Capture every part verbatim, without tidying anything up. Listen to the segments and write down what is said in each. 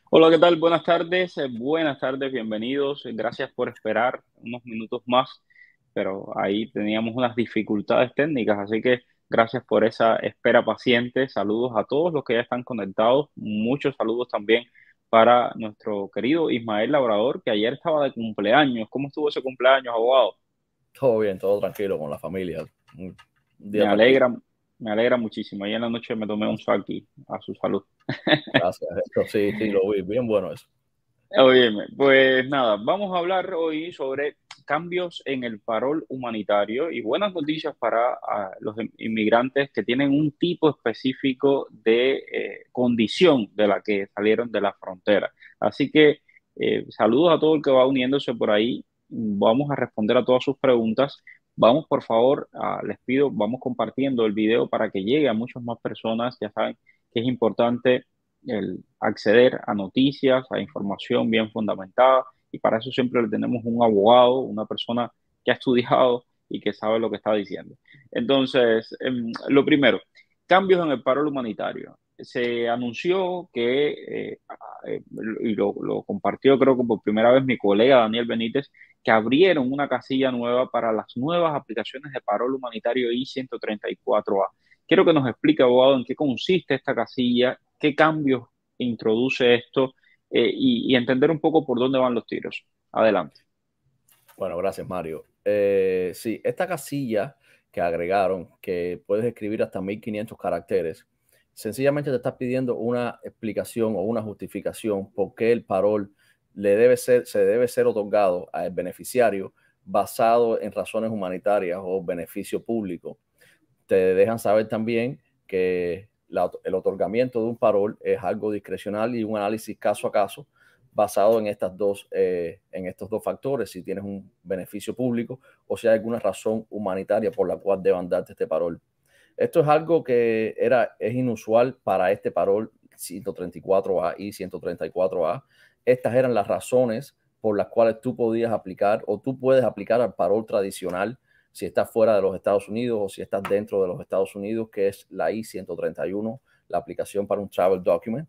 Hola, ¿qué tal? Buenas tardes, eh, buenas tardes, bienvenidos. eh, Gracias por esperar unos minutos más, pero ahí teníamos unas dificultades técnicas, así que gracias por esa espera paciente. Saludos a todos los que ya están conectados. Muchos saludos también para nuestro querido Ismael Labrador, que ayer estaba de cumpleaños. ¿Cómo estuvo ese cumpleaños, abogado? Todo bien, todo tranquilo con la familia. Un, un Me día tranquilo. alegra, me alegra muchísimo. Ayer en la noche me tomé un Gracias. aquí a su salud. Gracias. Esto sí, sí, lo vi. Bien bueno eso. Óyeme, pues nada, vamos a hablar hoy sobre cambios en el parol humanitario y buenas noticias para ah, los em- inmigrantes que tienen un tipo específico de eh, condición de la que salieron de la frontera. Así que eh, saludos a todo el que va uniéndose por ahí. Vamos a responder a todas sus preguntas. Vamos, por favor, ah, les pido, vamos compartiendo el video para que llegue a muchas más personas. Ya saben que es importante el acceder a noticias, a información bien fundamentada, y para eso siempre le tenemos un abogado, una persona que ha estudiado y que sabe lo que está diciendo. Entonces, em, lo primero, cambios en el paro humanitario. Se anunció que, eh, eh, y lo, lo compartió creo que por primera vez mi colega Daniel Benítez, que abrieron una casilla nueva para las nuevas aplicaciones de paro humanitario I ciento treinta y cuatro A. Quiero que nos explique, abogado, en qué consiste esta casilla, qué cambios introduce esto, eh, y, y entender un poco por dónde van los tiros. Adelante. Bueno, gracias, Mario. Eh, sí, esta casilla que agregaron, que puedes escribir hasta mil quinientos caracteres, sencillamente te está pidiendo una explicación o una justificación por qué el parol le debe ser, se debe ser otorgado al beneficiario basado en razones humanitarias o beneficio público. Te dejan saber también que la, el otorgamiento de un parol es algo discrecional y un análisis caso a caso basado en, estas dos, eh, en estos dos factores, si tienes un beneficio público o si hay alguna razón humanitaria por la cual deban darte este parol. Esto es algo que era, es inusual para este parol ciento treinta y cuatro A y ciento treinta y cuatro A. Estas eran las razones por las cuales tú podías aplicar o tú puedes aplicar al parol tradicional si estás fuera de los Estados Unidos o si estás dentro de los Estados Unidos, que es la I ciento treinta y uno, la aplicación para un travel document.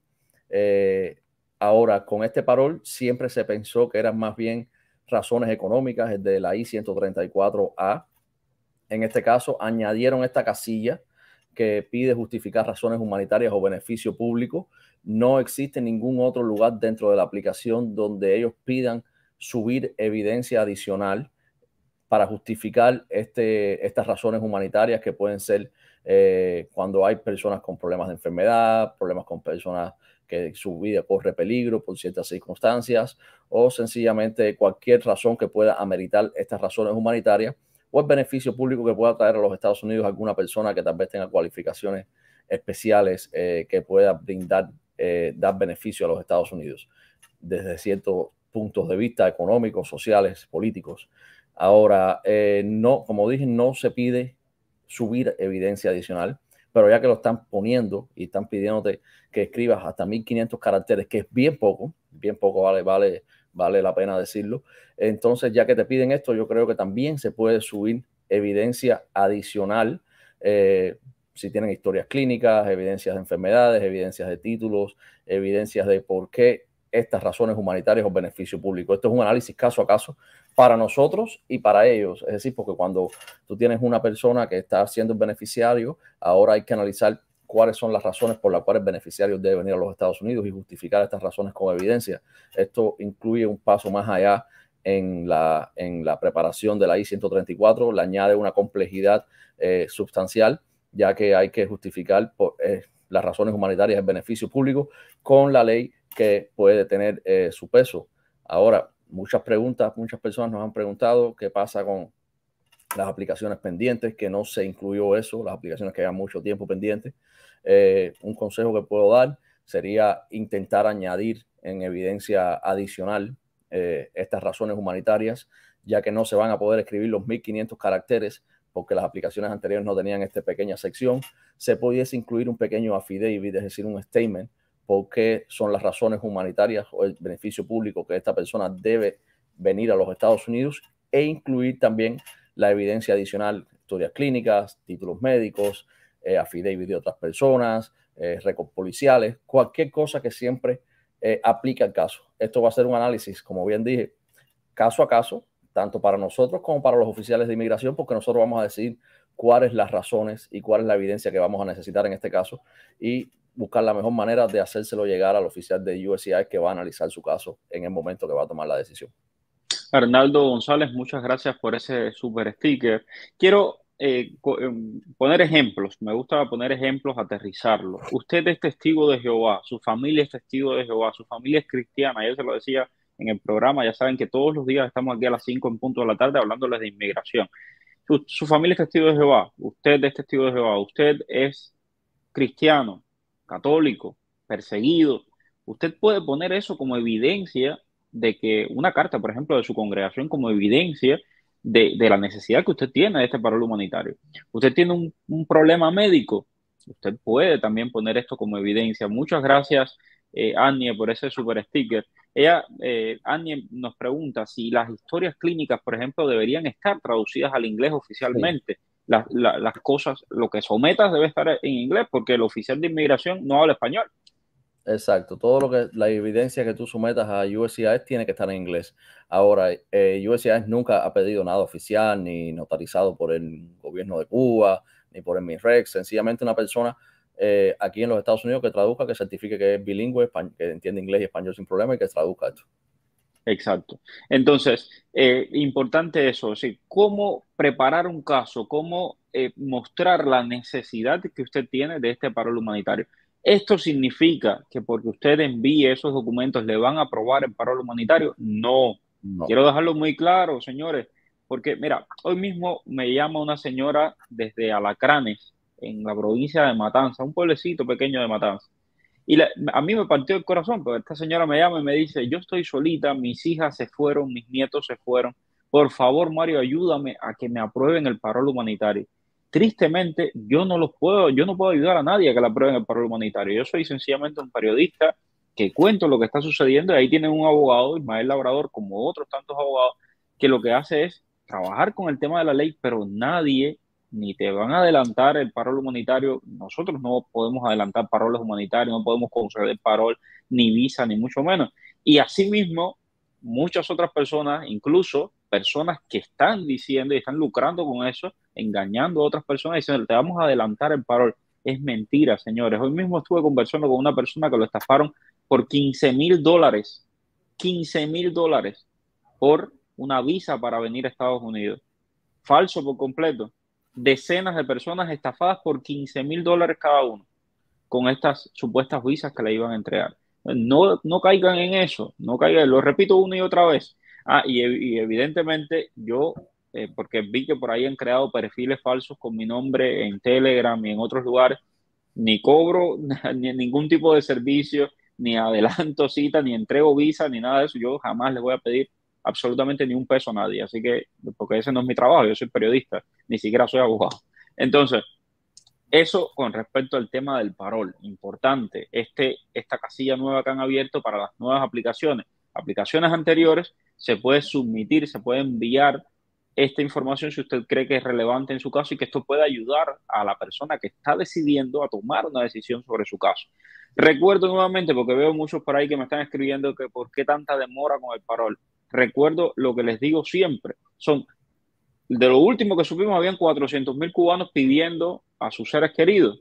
Eh, Ahora, con este parol siempre se pensó que eran más bien razones económicas, el de la I ciento treinta y cuatro A. En este caso, añadieron esta casilla que pide justificar razones humanitarias o beneficio público. No existe ningún otro lugar dentro de la aplicación donde ellos pidan subir evidencia adicional para justificar este, estas razones humanitarias que pueden ser eh, cuando hay personas con problemas de enfermedad, problemas con personas que su vida corre peligro por ciertas circunstancias o sencillamente cualquier razón que pueda ameritar estas razones humanitarias o el beneficio público que pueda traer a los Estados Unidos a alguna persona que tal vez tenga cualificaciones especiales eh, que pueda brindar, eh, dar beneficio a los Estados Unidos desde ciertos puntos de vista económicos, sociales, políticos. Ahora, eh, no, como dije, no se pide subir evidencia adicional, pero ya que lo están poniendo y están pidiéndote que escribas hasta mil quinientos caracteres, que es bien poco, bien poco vale, vale, vale la pena decirlo. Entonces, ya que te piden esto, yo creo que también se puede subir evidencia adicional, eh, si tienen historias clínicas, evidencias de enfermedades, evidencias de títulos, evidencias de por qué estas razones humanitarias o beneficio público. Esto es un análisis caso a caso para nosotros y para ellos. Es decir, porque cuando tú tienes una persona que está siendo beneficiario, ahora hay que analizar cuáles son las razones por las cuales el beneficiario debe venir a los Estados Unidos y justificar estas razones con evidencia. Esto incluye un paso más allá en la, en la preparación de la I ciento treinta y cuatro, le añade una complejidad eh, sustancial, ya que hay que justificar por, eh, las razones humanitarias del beneficio público con la ley que puede tener eh, su peso. Ahora, muchas preguntas, muchas personas nos han preguntado qué pasa con las aplicaciones pendientes, que no se incluyó eso, las aplicaciones que llevan mucho tiempo pendientes. Eh, un consejo que puedo dar sería intentar añadir en evidencia adicional eh, estas razones humanitarias, ya que no se van a poder escribir los mil quinientos caracteres porque las aplicaciones anteriores no tenían esta pequeña sección. Se pudiese incluir un pequeño affidavit, es decir, un statement, por qué son las razones humanitarias o el beneficio público que esta persona debe venir a los Estados Unidos e incluir también la evidencia adicional, historias clínicas, títulos médicos, eh, affidavit de otras personas, eh, récords policiales, cualquier cosa que siempre eh, aplica el caso. Esto va a ser un análisis, como bien dije, caso a caso, tanto para nosotros como para los oficiales de inmigración, porque nosotros vamos a decidir cuáles las razones y cuál es la evidencia que vamos a necesitar en este caso y buscar la mejor manera de hacérselo llegar al oficial de U S C I S que va a analizar su caso en el momento que va a tomar la decisión. Arnaldo González, muchas gracias por ese super sticker. Quiero eh, poner ejemplos, me gusta poner ejemplos, aterrizarlo. Usted es testigo de Jehová, su familia es testigo de Jehová, su familia es cristiana, yo se lo decía en el programa, ya saben que todos los días estamos aquí a las cinco en punto de la tarde hablándoles de inmigración. Su, su familia es testigo de Jehová, usted es testigo de Jehová, usted es cristiano, católico, perseguido. Usted puede poner eso como evidencia de que una carta, por ejemplo, de su congregación como evidencia de, de la necesidad que usted tiene de este paro humanitario. Usted tiene un, un problema médico, usted puede también poner esto como evidencia. Muchas gracias, eh, Anie, por ese super sticker. Ella, eh, Anie nos pregunta si las historias clínicas, por ejemplo, deberían estar traducidas al inglés Sí. oficialmente. La, la, las cosas, lo que sometas debe estar en inglés porque el oficial de inmigración no habla español. Exacto, todo lo que la evidencia que tú sometas a U S C I S tiene que estar en inglés. Ahora, eh, U S C I S nunca ha pedido nada oficial ni notarizado por el gobierno de Cuba ni por el MIREX. Sencillamente una persona eh, aquí en los Estados Unidos que traduzca, que certifique que es bilingüe, que entiende inglés y español sin problema y que traduzca esto. Exacto. Entonces, eh, importante eso, sí, cómo preparar un caso, cómo eh, mostrar la necesidad que usted tiene de este paro humanitario. ¿Esto significa que porque usted envíe esos documentos le van a aprobar el paro humanitario? No. No. Quiero dejarlo muy claro, señores, porque mira, hoy mismo me llama una señora desde Alacranes, en la provincia de Matanza, un pueblecito pequeño de Matanza. Y la, a mí me partió el corazón, porque esta señora me llama y me dice, yo estoy solita, mis hijas se fueron, mis nietos se fueron. Por favor, Mario, ayúdame a que me aprueben el parol humanitario. Tristemente, yo no los puedo, yo no puedo ayudar a nadie a que le aprueben el parol humanitario. Yo soy sencillamente un periodista que cuento lo que está sucediendo y ahí tienen un abogado, Ismael Labrador, como otros tantos abogados, que lo que hace es trabajar con el tema de la ley, pero nadie ni te van a adelantar el parol humanitario. Nosotros no podemos adelantar paroles humanitarios, no podemos conceder parol, ni visa, ni mucho menos. Y asimismo, muchas otras personas, incluso personas que están diciendo y están lucrando con eso, engañando a otras personas, diciendo, te vamos a adelantar el parol. Es mentira, señores. Hoy mismo estuve conversando con una persona que lo estafaron por quince mil dólares. quince mil dólares por una visa para venir a Estados Unidos. Falso por completo. Decenas de personas estafadas por quince mil dólares cada uno con estas supuestas visas que le iban a entregar. No, no caigan en eso, no caigan, lo repito una y otra vez. Ah, y, y evidentemente yo, eh, porque vi que por ahí han creado perfiles falsos con mi nombre en Telegram y en otros lugares, ni cobro ni ningún tipo de servicio, ni adelanto cita, ni entrego visa, ni nada de eso. Yo jamás les voy a pedir absolutamente ni un peso a nadie. Así que, porque ese no es mi trabajo, yo soy periodista, ni siquiera soy abogado. Entonces, eso con respecto al tema del parol, importante, este, esta casilla nueva que han abierto para las nuevas aplicaciones. Aplicaciones anteriores se puede submitir, se puede enviar esta información si usted cree que es relevante en su caso y que esto puede ayudar a la persona que está decidiendo a tomar una decisión sobre su caso. Recuerdo nuevamente, porque veo muchos por ahí que me están escribiendo que por qué tanta demora con el parol. Recuerdo lo que les digo siempre, son de lo último que supimos, habían cuatrocientos mil cubanos pidiendo a sus seres queridos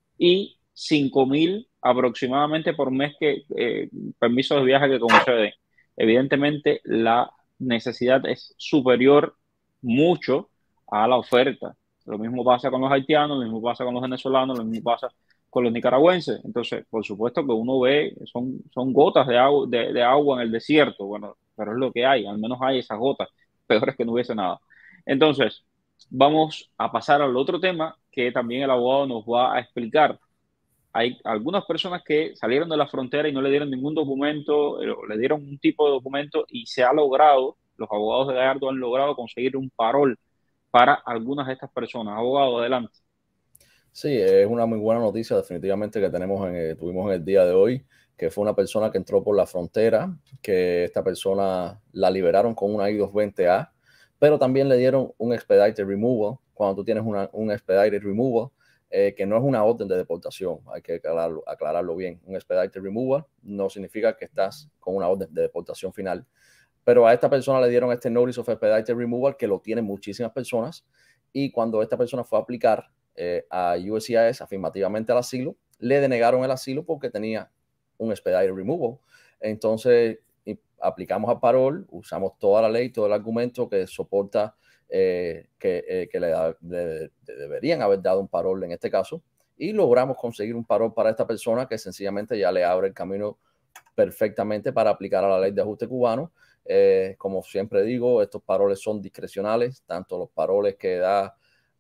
y cinco mil aproximadamente por mes que eh, permisos de viaje que conceden. Evidentemente, la necesidad es superior mucho a la oferta. Lo mismo pasa con los haitianos, lo mismo pasa con los venezolanos, lo mismo pasa con los nicaragüenses. Entonces, por supuesto que uno ve, son, son gotas de agua, de, de agua en el desierto, bueno, pero es lo que hay, al menos hay esas gotas, peor es que no hubiese nada. Entonces, vamos a pasar al otro tema que también el abogado nos va a explicar. Hay algunas personas que salieron de la frontera y no le dieron ningún documento, eh, le dieron un tipo de documento y se ha logrado, los abogados de Gallardo han logrado conseguir un parol para algunas de estas personas. Abogado, adelante. Sí, es una muy buena noticia definitivamente que tenemos en, eh, tuvimos en el día de hoy, que fue una persona que entró por la frontera, que esta persona la liberaron con una I doscientos veinte A, pero también le dieron un expedited removal. Cuando tú tienes una, un expedited removal, eh, que no es una orden de deportación, hay que aclararlo, aclararlo bien. Un expedited removal no significa que estás con una orden de deportación final, pero a esta persona le dieron este notice of expedited removal que lo tienen muchísimas personas, y cuando esta persona fue a aplicar eh, a U S C I S afirmativamente al asilo, le denegaron el asilo porque tenía un expedited removal. Entonces aplicamos a parol, usamos toda la ley, todo el argumento que soporta eh, que, eh, que le, da, le, le deberían haber dado un parol en este caso, y logramos conseguir un parol para esta persona que sencillamente ya le abre el camino perfectamente para aplicar a la ley de ajuste cubano. Eh, como siempre digo, estos paroles son discrecionales, tanto los paroles que da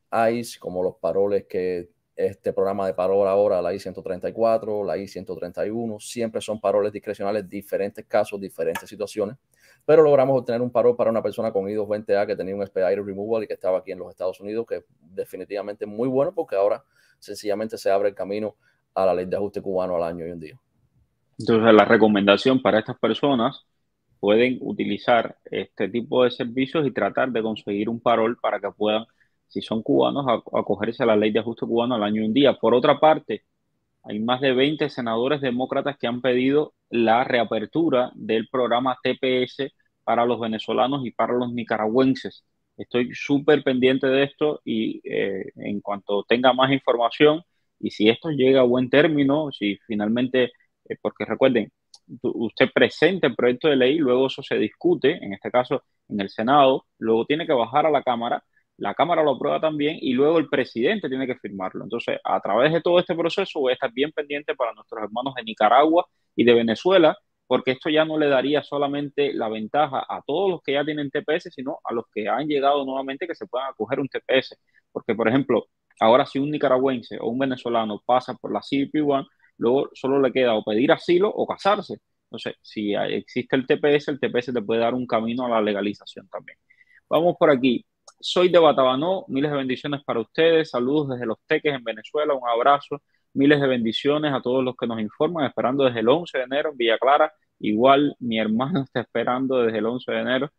I C E como los paroles que este programa de parol ahora, la I ciento treinta y cuatro, la I ciento treinta y uno, siempre son paroles discrecionales, diferentes casos, diferentes situaciones, pero logramos obtener un parol para una persona con I dos veinte A que tenía un expedited removal y que estaba aquí en los Estados Unidos, que es definitivamente muy bueno porque ahora sencillamente se abre el camino a la ley de ajuste cubano al año hoy en día. Entonces, la recomendación para estas personas: pueden utilizar este tipo de servicios y tratar de conseguir un parol para que puedan, si son cubanos, acogerse a la ley de ajuste cubano al año y un día. Por otra parte, hay más de veinte senadores demócratas que han pedido la reapertura del programa T P S para los venezolanos y para los nicaragüenses. Estoy súper pendiente de esto y eh, en cuanto tenga más información y si esto llega a buen término, si finalmente, eh, porque recuerden, usted presenta el proyecto de ley, luego eso se discute, en este caso en el Senado, luego tiene que bajar a la Cámara, la Cámara lo aprueba también y luego el presidente tiene que firmarlo. Entonces, a través de todo este proceso voy a estar bien pendiente para nuestros hermanos de Nicaragua y de Venezuela, porque esto ya no le daría solamente la ventaja a todos los que ya tienen T P S, sino a los que han llegado nuevamente que se puedan acoger un T P S. Porque, por ejemplo, ahora si un nicaragüense o un venezolano pasa por la C B P uno, luego solo le queda o pedir asilo o casarse. Entonces, si existe el T P S, el T P S te puede dar un camino a la legalización también. Vamos por aquí. Soy de Batabanó, miles de bendiciones para ustedes, saludos desde Los Teques en Venezuela, un abrazo, miles de bendiciones a todos los que nos informan, esperando desde el once de enero en Villa Clara, igual mi hermano está esperando desde el once de enero.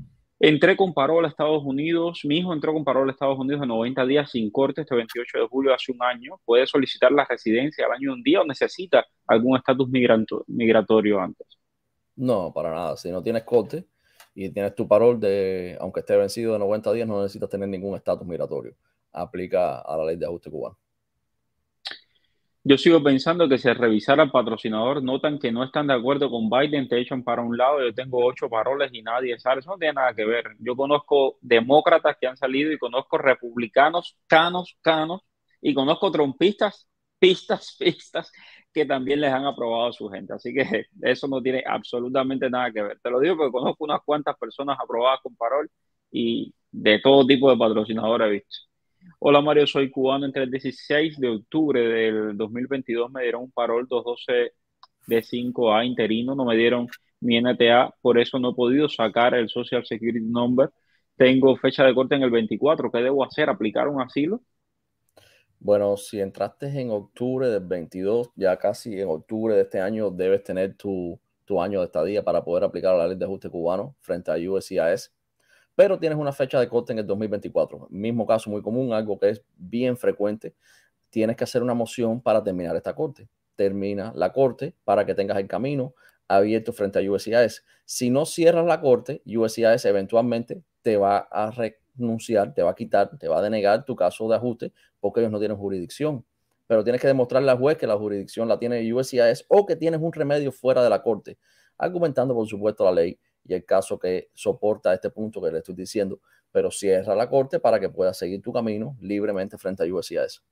Entré con parol a Estados Unidos, mi hijo entró con parol a Estados Unidos en noventa días sin corte este veintiocho de julio, hace un año. Puede solicitar la residencia al año y un día o necesita algún estatus migratorio antes. No, para nada. Si no tienes corte y tienes tu parol, de, aunque esté vencido de noventa días, no necesitas tener ningún estatus migratorio. Aplica a la ley de ajuste cubano. Yo sigo pensando que si al revisar al patrocinador notan que no están de acuerdo con Biden, te echan para un lado. Yo tengo ocho paroles y nadie sale. Eso no tiene nada que ver. Yo conozco demócratas que han salido y conozco republicanos, canos, canos, y conozco trompistas, pistas, pistas, que también les han aprobado a su gente. Así que eso no tiene absolutamente nada que ver. Te lo digo porque conozco unas cuantas personas aprobadas con parol y de todo tipo de patrocinadores he visto. Hola Mario, soy cubano. Entre el dieciséis de octubre del dos mil veintidós me dieron un parol doscientos doce de cinco A interino, no me dieron mi N T A, por eso no he podido sacar el Social Security Number. Tengo fecha de corte en el veinticuatro. ¿Qué debo hacer? ¿Aplicar un asilo? Bueno, si entraste en octubre del veintidós, ya casi en octubre de este año debes tener tu, tu año de estadía para poder aplicar a la ley de ajuste cubano frente a U S C I S. Pero tienes una fecha de corte en el dos mil veinticuatro. Mismo caso muy común, algo que es bien frecuente. Tienes que hacer una moción para terminar esta corte. Termina la corte para que tengas el camino abierto frente a U S C I S. Si no cierras la corte, U S C I S eventualmente te va a renunciar, te va a quitar, te va a denegar tu caso de ajuste porque ellos no tienen jurisdicción. Pero tienes que demostrarle al juez que la jurisdicción la tiene U S C I S o que tienes un remedio fuera de la corte, argumentando, por supuesto, la ley y el caso que soporta este punto que le estoy diciendo, pero cierra la corte para que puedas seguir tu camino libremente frente a U S C I S.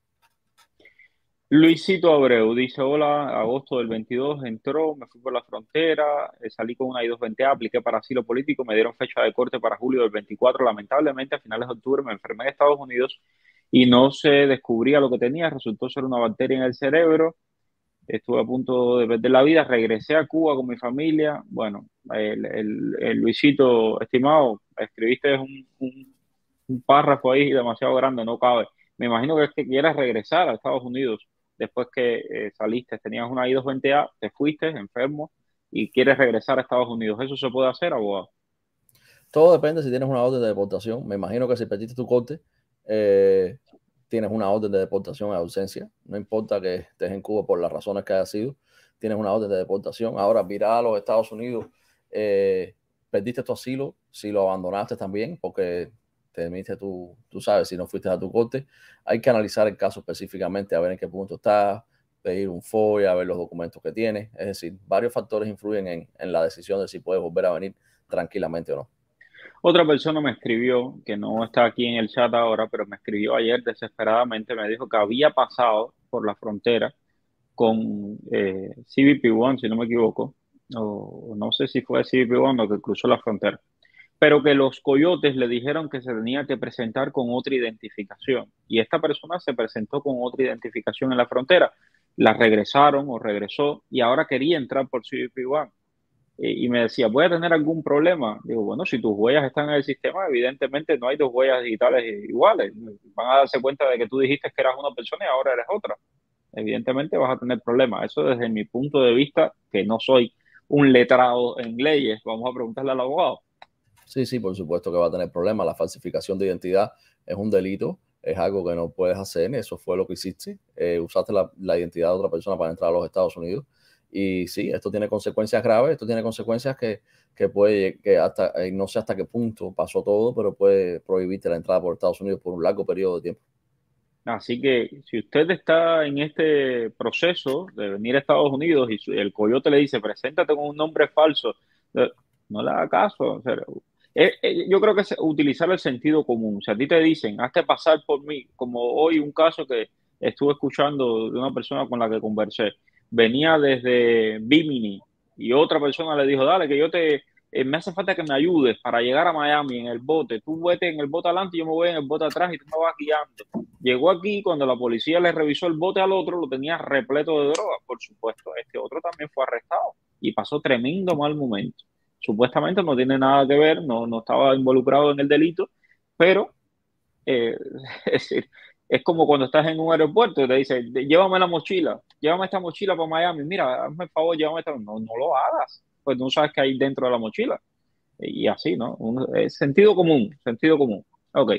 Luisito Abreu dice: hola, agosto del veintidós entró, me fui por la frontera, eh, salí con una I dos veinte A, apliqué para asilo político, me dieron fecha de corte para julio del veinticuatro. Lamentablemente a finales de octubre me enfermé en Estados Unidos y no se descubría lo que tenía, resultó ser una bacteria en el cerebro. Estuve a punto de perder la vida, regresé a Cuba con mi familia. Bueno, el, el, el Luisito, estimado, escribiste un, un, un párrafo ahí demasiado grande, no cabe. Me imagino que es que quieras regresar a Estados Unidos después que eh, saliste, tenías una I dos veinte A, te fuiste enfermo y quieres regresar a Estados Unidos. ¿Eso se puede hacer, abogado? Todo depende si tienes una orden de deportación. Me imagino que si perdiste tu corte, eh, tienes una orden de deportación a ausencia, no importa que estés en Cuba por las razones que haya sido, tienes una orden de deportación. Ahora, virar a los Estados Unidos, eh, perdiste tu asilo, si lo abandonaste también, porque temiste tú, tú sabes, si no fuiste a tu corte, hay que analizar el caso específicamente, a ver en qué punto está, pedir un FOIA, a ver los documentos que tienes. Es decir, varios factores influyen en, en la decisión de si puedes volver a venir tranquilamente o no. Otra persona me escribió, que no está aquí en el chat ahora, pero me escribió ayer desesperadamente, me dijo que había pasado por la frontera con eh, C B P One, si no me equivoco, o no sé si fue C B P One o que cruzó la frontera, pero que los coyotes le dijeron que se tenía que presentar con otra identificación. Y esta persona se presentó con otra identificación en la frontera. La regresaron o regresó y ahora quería entrar por C B P One. Y, y me decía, ¿voy a tener algún problema? Digo, bueno, si tus huellas están en el sistema, evidentemente no hay dos huellas digitales iguales. Van a darse cuenta de que tú dijiste que eras una persona y ahora eres otra. Evidentemente vas a tener problemas. Eso desde mi punto de vista, que no soy un letrado en leyes. Vamos a preguntarle al abogado. Sí, sí, por supuesto que va a tener problemas. La falsificación de identidad es un delito, es algo que no puedes hacer. Eso fue lo que hiciste. Eh, usaste la, la identidad de otra persona para entrar a los Estados Unidos. Y sí, esto tiene consecuencias graves. Esto tiene consecuencias que, que puede, que hasta, eh, no sé hasta qué punto pasó todo, pero puede prohibirte la entrada por Estados Unidos por un largo periodo de tiempo. Así que si usted está en este proceso de venir a Estados Unidos y su- el coyote le dice, preséntate con un nombre falso, eh, no le haga caso. O sea, eh, eh, yo creo que es utilizar el sentido común. Si a ti te dicen, hazte pasar por mí, como hoy un caso que estuve escuchando de una persona con la que conversé, venía desde Bimini y otra persona le dijo, dale, que yo te, eh, me hace falta que me ayudes para llegar a Miami en el bote. Tú vete en el bote adelante y yo me voy en el bote atrás y tú me vas guiando. Llegó aquí cuando la policía le revisó el bote al otro, lo tenía repleto de drogas, por supuesto. Este otro también fue arrestado y pasó tremendo mal momento. Supuestamente no tiene nada que ver, no, no estaba involucrado en el delito, pero eh, es decir, es como cuando estás en un aeropuerto y te dice, llévame la mochila, llévame esta mochila para Miami, mira, hazme el favor, llévame esta. No, no lo hagas, pues no sabes qué hay dentro de la mochila. Y así, ¿no? Un, es sentido común, sentido común. Ok.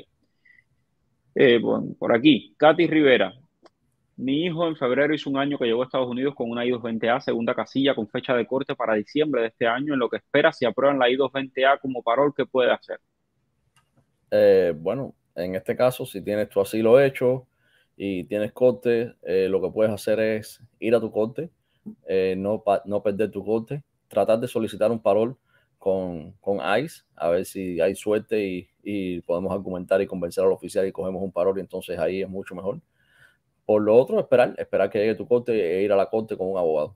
Eh, por, por aquí, Katy Rivera. Mi hijo en febrero hizo un año que llegó a Estados Unidos con una I dos veinte A, segunda casilla con fecha de corte para diciembre de este año, en lo que espera si aprueban la I dos veinte A como parol, ¿qué puede hacer? Eh, bueno, en este caso, si tienes tu asilo hecho y tienes corte, eh, lo que puedes hacer es ir a tu corte, eh, no, no perder tu corte, tratar de solicitar un parol con, con ICE, a ver si hay suerte y, y podemos argumentar y convencer al oficial y cogemos un parol y entonces ahí es mucho mejor. Por lo otro, esperar, esperar que llegue tu corte e ir a la corte con un abogado.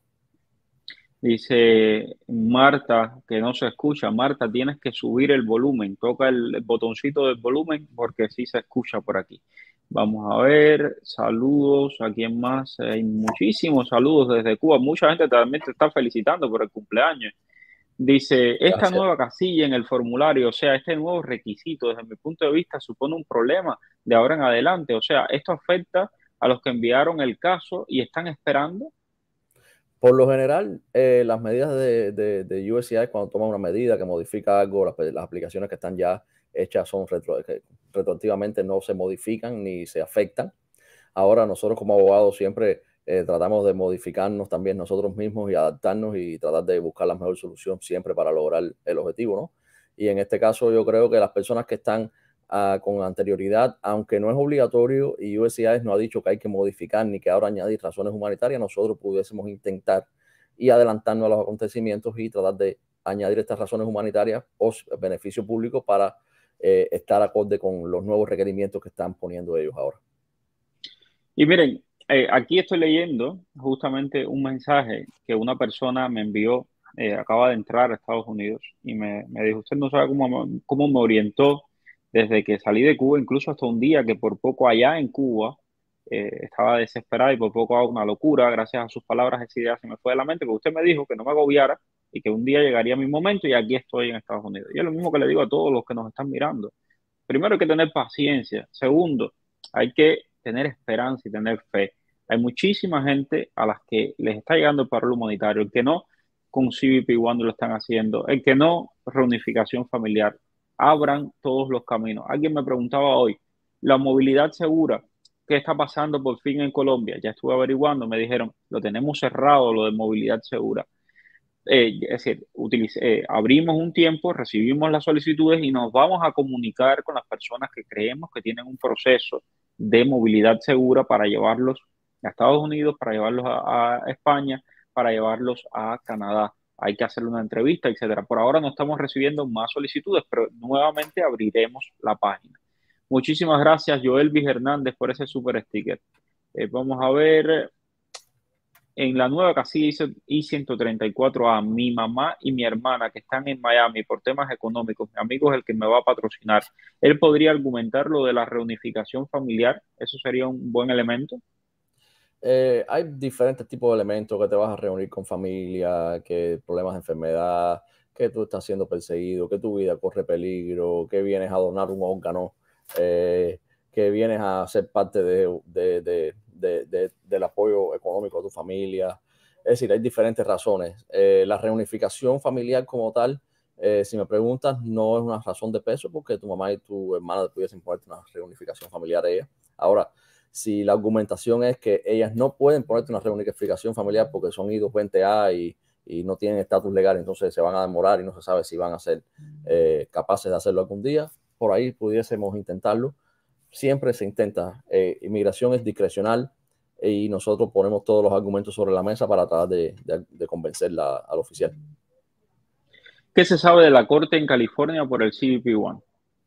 Dice Marta, que no se escucha. Marta, tienes que subir el volumen. Toca el botoncito del volumen porque sí se escucha por aquí. Vamos a ver, saludos. ¿A quién más? Hay muchísimos saludos desde Cuba. Mucha gente también te está felicitando por el cumpleaños. Dice, esta Gracias. nueva casilla en el formulario, o sea, este nuevo requisito, desde mi punto de vista, supone un problema de ahora en adelante. O sea, esto afecta a los que enviaron el caso y están esperando. Por lo general, eh, las medidas de, de, de U S C I S, cuando toma una medida que modifica algo, las, las aplicaciones que están ya hechas son retro, que retroactivamente no se modifican ni se afectan. Ahora nosotros como abogados siempre eh, tratamos de modificarnos también nosotros mismos y adaptarnos y tratar de buscar la mejor solución siempre para lograr el objetivo, ¿no? Y en este caso yo creo que las personas que están uh, con anterioridad, aunque no es obligatorio y U S C I S no ha dicho que hay que modificar ni que ahora añadir razones humanitarias, nosotros pudiésemos intentar y adelantarnos a los acontecimientos y tratar de añadir estas razones humanitarias o beneficios públicos para eh, estar acorde con los nuevos requerimientos que están poniendo ellos ahora. Y miren, eh, aquí estoy leyendo justamente un mensaje que una persona me envió, eh, acaba de entrar a Estados Unidos y me, me dijo, usted no sabe cómo, me- cómo me orientó desde que salí de Cuba, incluso hasta un día que por poco allá en Cuba eh, estaba desesperada y por poco hago una locura, gracias a sus palabras esa idea se me fue de la mente, porque usted me dijo que no me agobiara y que un día llegaría mi momento y aquí estoy en Estados Unidos. Y es lo mismo que le digo a todos los que nos están mirando. Primero hay que tener paciencia. Segundo, hay que tener esperanza y tener fe. Hay muchísima gente a las que les está llegando el paro humanitario, el que no con C B P cuando lo están haciendo, el que no reunificación familiar. Abran todos los caminos. Alguien me preguntaba hoy, ¿la movilidad segura? qué está pasando por fin en Colombia. Ya estuve averiguando, me dijeron, lo tenemos cerrado, lo de movilidad segura. Eh, es decir, utilice, eh, abrimos un tiempo, recibimos las solicitudes y nos vamos a comunicar con las personas que creemos que tienen un proceso de movilidad segura para llevarlos a Estados Unidos, para llevarlos a, a España, para llevarlos a Canadá. Hay que hacer una entrevista, etcétera. Por ahora no estamos recibiendo más solicitudes, pero nuevamente abriremos la página. Muchísimas gracias, Joelvis Hernández, por ese super sticker. Eh, vamos a ver. En la nueva casilla I ciento treinta y cuatro A, mi mamá y mi hermana que están en Miami por temas económicos, mi amigo es el que me va a patrocinar. Él podría argumentar lo de la reunificación familiar. ¿Eso sería un buen elemento? Eh, hay diferentes tipos de elementos, que te vas a reunir con familia, que problemas de enfermedad, que tú estás siendo perseguido, que tu vida corre peligro, que vienes a donar un órgano, eh, que vienes a ser parte de, de, de, de, de, del apoyo económico de tu familia. Es decir, hay diferentes razones. Eh, la reunificación familiar como tal, eh, si me preguntas, no es una razón de peso, porque tu mamá y tu hermana pudiesen ponerte una reunificación familiar a ella. Ahora, si la argumentación es que ellas no pueden ponerte una reunificación familiar porque son I dos veinte A y, y no tienen estatus legal, entonces se van a demorar y no se sabe si van a ser eh, capaces de hacerlo algún día, por ahí pudiésemos intentarlo. Siempre se intenta. Eh, inmigración es discrecional y nosotros ponemos todos los argumentos sobre la mesa para tratar de, de, de convencerla al oficial. ¿Qué se sabe de la corte en California por el C B P uno?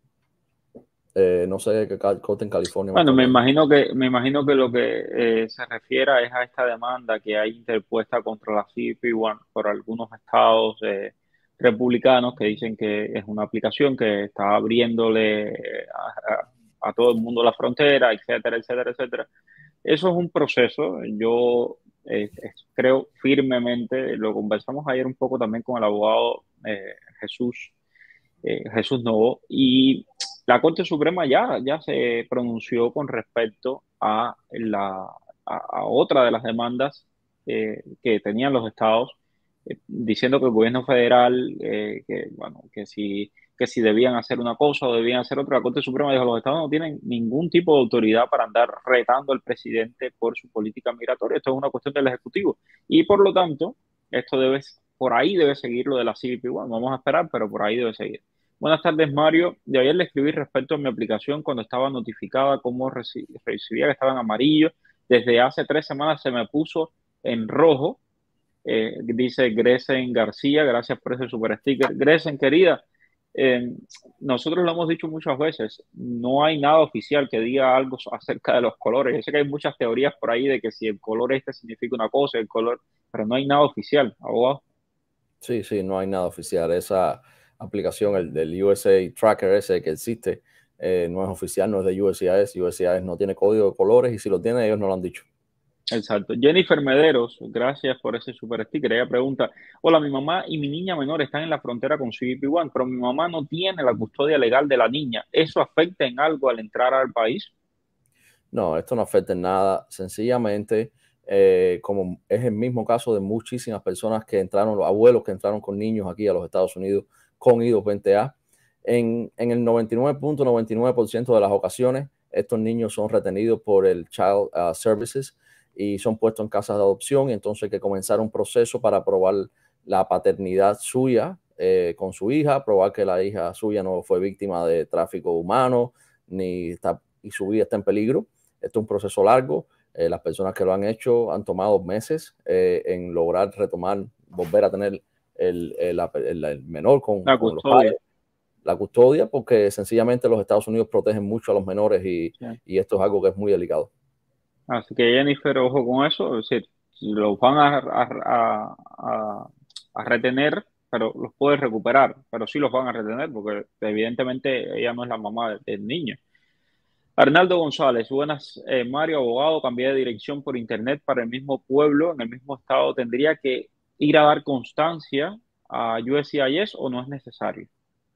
Eh, no sé qué corte en California me Bueno, está me hablando. imagino que, me imagino que lo que eh, se refiere es a esta demanda que hay interpuesta contra la C B P uno por algunos estados eh, republicanos que dicen que es una aplicación que está abriéndole a, a, a todo el mundo la frontera, etcétera, etcétera, etcétera. Eso es un proceso. Yo eh, creo firmemente, lo conversamos ayer un poco también con el abogado eh, Jesús eh, Jesús Novo, y la Corte Suprema ya, ya se pronunció con respecto a, la, a, a otra de las demandas eh, que tenían los estados, eh, diciendo que el gobierno federal, eh, que, bueno, que, si, que si debían hacer una cosa o debían hacer otra. La Corte Suprema dijo, los estados no tienen ningún tipo de autoridad para andar retando al presidente por su política migratoria. Esto es una cuestión del Ejecutivo. Y por lo tanto, esto debe, por ahí debe seguir lo de la C B P. Bueno, vamos a esperar, pero por ahí debe seguir. Buenas tardes, Mario. De ayer le escribí respecto a mi aplicación cuando estaba notificada cómo reci recibía que estaba en amarillo. Desde hace tres semanas se me puso en rojo. Eh, dice Gresen García, gracias por ese super sticker. Gresen, querida, eh, nosotros lo hemos dicho muchas veces, no hay nada oficial que diga algo acerca de los colores. Yo sé que hay muchas teorías por ahí de que si el color este significa una cosa, el color, pero no hay nada oficial, abogado. Sí, sí, no hay nada oficial. Esa aplicación, el del U S A Tracker ese que existe, eh, no es oficial, no es de U S C I S. U S C I S no tiene código de colores y si lo tiene, ellos no lo han dicho. Exacto. Jennifer Mederos, gracias por ese super sticker. Ella pregunta, hola, mi mamá y mi niña menor están en la frontera con C B P uno, pero mi mamá no tiene la custodia legal de la niña. ¿Eso afecta en algo al entrar al país? No, esto no afecta en nada. Sencillamente, eh, como es el mismo caso de muchísimas personas que entraron, los abuelos que entraron con niños aquí a los Estados Unidos con I dos veinte A, en, en el noventa y nueve punto noventa y nueve por ciento de las ocasiones, estos niños son retenidos por el Child uh, Services y son puestos en casas de adopción, y entonces hay que comenzar un proceso para probar la paternidad suya eh, con su hija, probar que la hija suya no fue víctima de tráfico humano ni está, y su vida está en peligro. Esto es un proceso largo. Eh, las personas que lo han hecho han tomado meses eh, en lograr retomar, volver a tener el, el, el, el menor con, La con los custodia. padres, la custodia, porque sencillamente los Estados Unidos protegen mucho a los menores y, Sí. y esto es algo que es muy delicado. Así que Jennifer, ojo con eso. Es decir, los van a, a, a, a retener, pero los puedes recuperar. Pero sí los van a retener porque evidentemente ella no es la mamá del, del niño. Arnaldo González, buenas, eh, Mario, abogado, cambié de dirección por internet para el mismo pueblo, en el mismo estado. ¿Tendría que ir a dar constancia a U S C I S o no es necesario?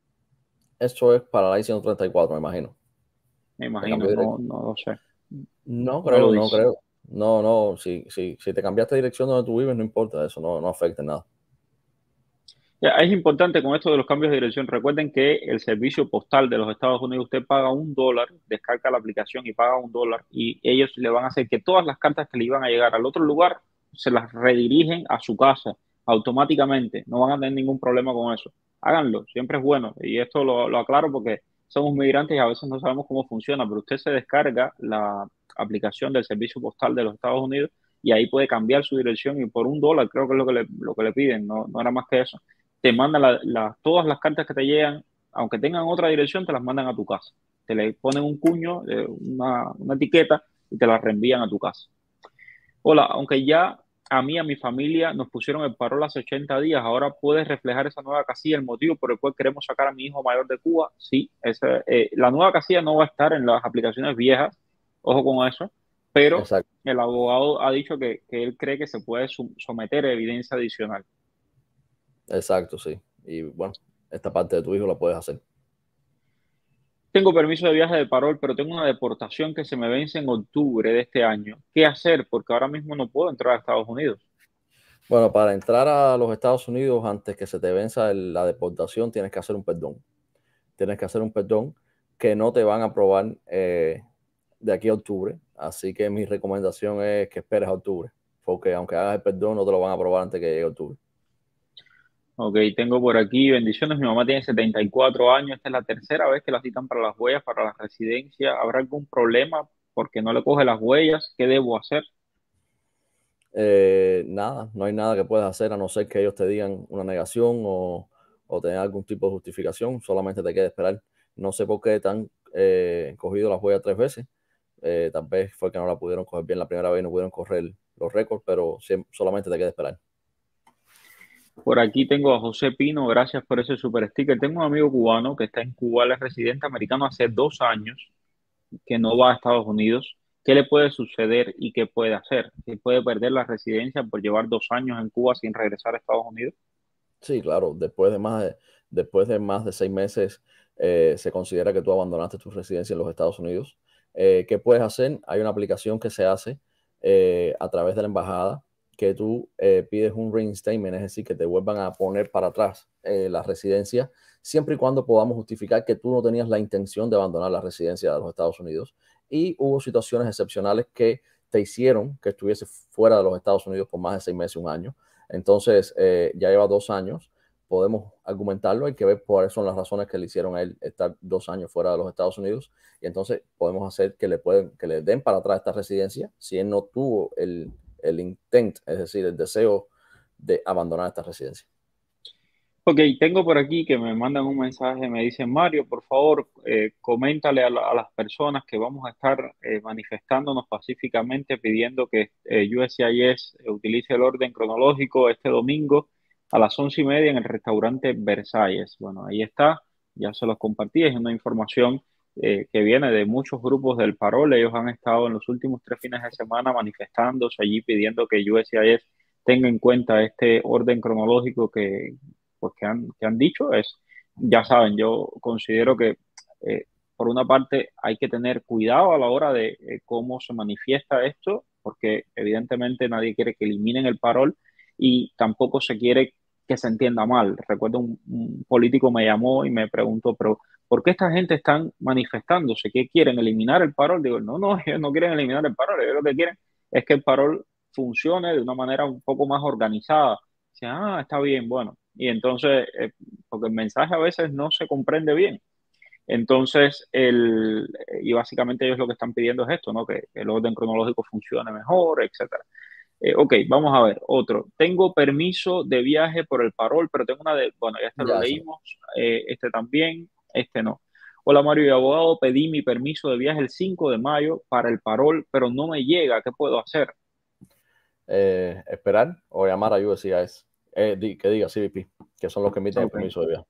Eso es para la I ciento treinta y cuatro, me imagino. Me ¿Me imagino, cambió de no, dirección? no lo sé. No No lo creo, no dice. creo. No, no, si, si, si te cambiaste de dirección donde tú vives, no importa eso, no, no afecta en nada. Ya, es importante con esto de los cambios de dirección. Recuerden que el servicio postal de los Estados Unidos, usted paga un dólar, descarga la aplicación y paga un dólar, y ellos le van a hacer que todas las cartas que le iban a llegar al otro lugar se las redirigen a su casa automáticamente. No van a tener ningún problema con eso. Háganlo, siempre es bueno. Y esto lo, lo aclaro porque somos migrantes y a veces no sabemos cómo funciona, pero usted se descarga la aplicación del servicio postal de los Estados Unidos y ahí puede cambiar su dirección y por un dólar creo que es lo que le, lo que le piden, no, no era más que eso te mandan la, la, todas las cartas que te llegan, aunque tengan otra dirección, te las mandan a tu casa. Te le ponen un cuño, eh, una, una etiqueta y te las reenvían a tu casa. Hola, aunque ya a mí, a mi familia, nos pusieron el parol hace ochenta días, ahora puedes reflejar esa nueva casilla, el motivo por el cual queremos sacar a mi hijo mayor de Cuba. Sí, ese, eh, la nueva casilla no va a estar en las aplicaciones viejas, ojo con eso, pero Exacto, el abogado ha dicho que, que él cree que se puede someter a evidencia adicional. exacto, sí. Y bueno, esta parte de tu hijo la puedes hacer. Tengo permiso de viaje de parol, pero tengo una deportación que se me vence en octubre de este año. ¿Qué hacer? Porque ahora mismo no puedo entrar a Estados Unidos. Bueno, para entrar a los Estados Unidos antes que se te venza el- la deportación, tienes que hacer un perdón. Tienes que hacer un perdón que no te van a aprobar eh, de aquí a octubre. Así que mi recomendación es que esperes a octubre, porque aunque hagas el perdón, no te lo van a aprobar antes que llegue octubre. Ok, tengo por aquí bendiciones. Mi mamá tiene setenta y cuatro años. Esta es la tercera vez que la citan para las huellas, para la residencia. ¿Habrá algún problema porque no le coge las huellas? ¿Qué debo hacer? Eh, nada, no hay nada que puedas hacer a no ser que ellos te digan una negación o, o tener algún tipo de justificación. Solamente te queda esperar. No sé por qué te han eh, cogido las huellas tres veces. Eh, tal vez fue que no la pudieron coger bien la primera vez y no pudieron correr los récords, pero siem- solamente te queda esperar. Por aquí tengo a José Pino. Gracias por ese super sticker. Tengo un amigo cubano que está en Cuba. Él es residente americano hace dos años. Que no va a Estados Unidos, ¿qué le puede suceder y qué puede hacer? ¿Que puede perder la residencia por llevar dos años en Cuba sin regresar a Estados Unidos? Sí, claro, después de más de, después de más de seis meses eh, se considera que tú abandonaste tu residencia en los Estados Unidos. Eh, ¿qué puedes hacer? Hay una aplicación que se hace eh, a través de la embajada que tú eh, pides un reinstatement, es decir, que te vuelvan a poner para atrás eh, la residencia, siempre y cuando podamos justificar que tú no tenías la intención de abandonar la residencia de los Estados Unidos y hubo situaciones excepcionales que te hicieron que estuviese fuera de los Estados Unidos por más de seis meses, un año. Entonces, eh, ya lleva dos años, podemos argumentarlo, hay que ver cuáles son las razones que le hicieron a él estar dos años fuera de los Estados Unidos y entonces podemos hacer que le, pueden, que le den para atrás esta residencia si él no tuvo el, el intent, es decir, el deseo de abandonar esta residencia. Ok, tengo por aquí que me mandan un mensaje, me dicen, Mario, por favor, eh, coméntale a, la- a las personas que vamos a estar eh, manifestándonos pacíficamente pidiendo que eh, U S C I S utilice el orden cronológico este domingo a las once y media en el restaurante Versalles. Bueno, ahí está, ya se los compartí, es una información eh, que viene de muchos grupos del Parol. Ellos han estado en los últimos tres fines de semana manifestándose allí pidiendo que U S C I S tenga en cuenta este orden cronológico que pues que han, que han dicho es, ya saben, yo considero que eh, por una parte hay que tener cuidado a la hora de eh, cómo se manifiesta esto, porque evidentemente nadie quiere que eliminen el parol y tampoco se quiere que se entienda mal. Recuerdo un, un político me llamó y me preguntó, pero ¿por qué esta gente están manifestándose? ¿Qué quieren? ¿Eliminar el parol? Digo, no, no, ellos no quieren eliminar el parol, ellos lo que quieren es que el parol funcione de una manera un poco más organizada. Dice, ah, está bien, bueno. Y entonces, eh, porque el mensaje a veces no se comprende bien. Entonces, el, y básicamente ellos lo que están pidiendo es esto, ¿no? Que, que el orden cronológico funcione mejor, etcétera. Eh, ok, vamos a ver, otro. Tengo permiso de viaje por el parol, pero tengo una de, bueno, ya este lo Ya eso. leímos, eh, este también, este no. Hola Mario y abogado, pedí mi permiso de viaje el cinco de mayo para el parol, pero no me llega, ¿qué puedo hacer? Eh, esperar o llamar a U S C I S, eh, di, que diga C B P, que son los que emiten el Ok. permiso de viaje.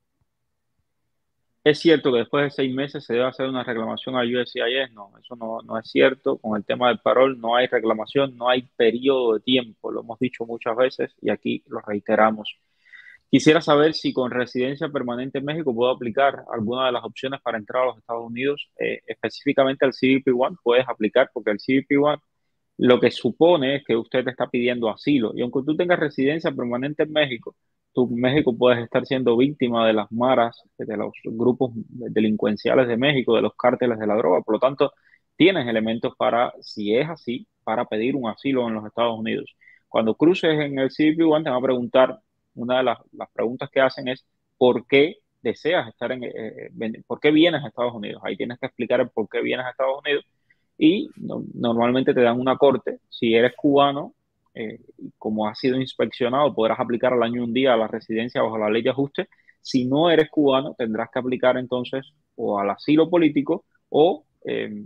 ¿Es cierto que después de seis meses se debe hacer una reclamación a U S C I S? No, eso no, no es cierto. Con el tema del parol no hay reclamación, no hay periodo de tiempo. Lo hemos dicho muchas veces y aquí lo reiteramos. Quisiera saber si con residencia permanente en México puedo aplicar alguna de las opciones para entrar a los Estados Unidos, eh, específicamente al C B P uno. Puedes aplicar porque el C B P uno lo que supone es que usted está pidiendo asilo. Y aunque tú tengas residencia permanente en México, tú en México puedes estar siendo víctima de las maras, de los grupos delincuenciales de México, de los cárteles de la droga. Por lo tanto, tienes elementos para, si es así, para pedir un asilo en los Estados Unidos. Cuando cruces en el C B P One te van a preguntar, una de las, las preguntas que hacen es, ¿por qué deseas estar en, eh, por qué vienes a Estados Unidos? Ahí tienes que explicar el por qué vienes a Estados Unidos y no, normalmente te dan una corte. Si eres cubano, eh, como has sido inspeccionado, podrás aplicar al año un día a la residencia bajo la ley de ajuste. Si no eres cubano, tendrás que aplicar entonces o al asilo político o, eh,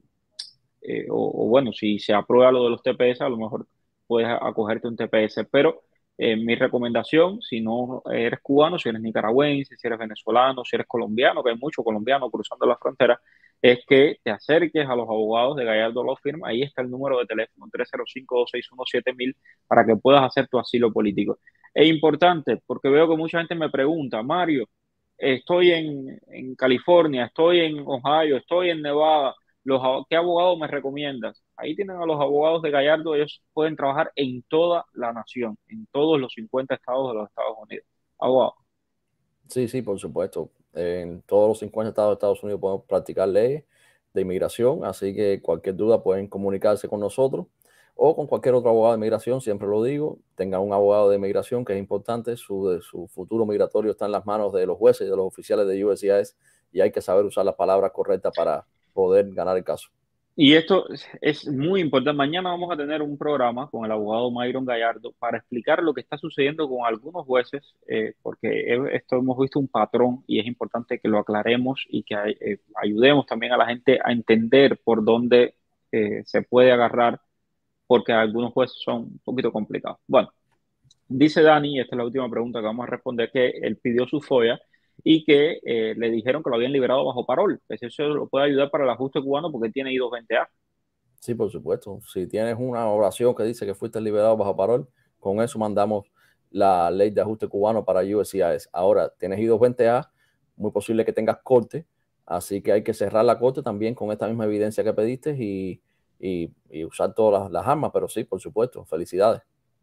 eh, o, o bueno, si se aprueba lo de los T P S, a lo mejor puedes acogerte un T P S, pero eh, mi recomendación, si no eres cubano, si eres nicaragüense, si eres venezolano, si eres colombiano, que hay muchos colombianos cruzando la frontera, es que te acerques a los abogados de Gallardo Law Firm. Ahí está el número de teléfono tres cero cinco, dos seis uno, siete mil para que puedas hacer tu asilo político. Es importante porque veo que mucha gente me pregunta, Mario, estoy en, en California, estoy en Ohio, estoy en Nevada, los, ¿qué abogado me recomiendas? Ahí tienen a los abogados de Gallardo, ellos pueden trabajar en toda la nación, en todos los cincuenta estados de los Estados Unidos. Abogado. Sí, sí, por supuesto. En todos los cincuenta estados de Estados Unidos podemos practicar leyes de inmigración, así que cualquier duda pueden comunicarse con nosotros o con cualquier otro abogado de inmigración. Siempre lo digo, tengan un abogado de inmigración, que es importante. Su, su futuro migratorio está en las manos de los jueces y de los oficiales de U S C I S y hay que saber usar las palabras correctas para poder ganar el caso. Y esto es muy importante. Mañana vamos a tener un programa con el abogado Mayron Gallardo para explicar lo que está sucediendo con algunos jueces, eh, porque esto hemos visto un patrón y es importante que lo aclaremos y que eh, ayudemos también a la gente a entender por dónde eh, se puede agarrar, porque algunos jueces son un poquito complicados. Bueno, dice Dani, y esta es la última pregunta que vamos a responder, que él pidió su FOIA y que eh, le dijeron que lo habían liberado bajo parol. Pues eso lo puede ayudar para el ajuste cubano porque tiene I doscientos veinte A. Sí, por supuesto. Si tienes una oración que dice que fuiste liberado bajo parol, con eso mandamos la ley de ajuste cubano para U S C I S. Ahora, tienes I doscientos veinte A, muy posible que tengas corte, así que hay que cerrar la corte también con esta misma evidencia que pediste y, y, y usar todas las, las armas, pero sí, por supuesto. Felicidades.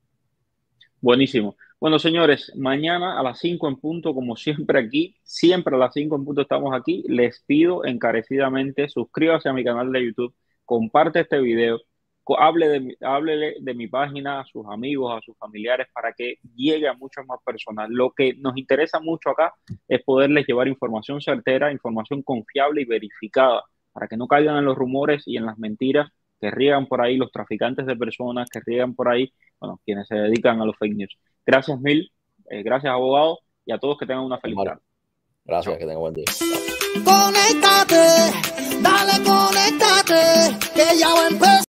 Buenísimo. Bueno, señores, mañana a las cinco en punto, como siempre aquí, siempre a las cinco en punto estamos aquí. Les pido encarecidamente, suscríbase a mi canal de YouTube, comparte este video, hable de, háblele de mi página a sus amigos, a sus familiares, para que llegue a muchas más personas. Lo que nos interesa mucho acá es poderles llevar información certera, información confiable y verificada, para que no caigan en los rumores y en las mentiras que riegan por ahí los traficantes de personas, que riegan por ahí, bueno, quienes se dedican a los fake news. Gracias mil, eh, gracias abogado, y a todos que tengan una feliz tarde. Gracias, Chao. que tengan buen día. Conéctate, dale, conéctate, que ya va a empezar.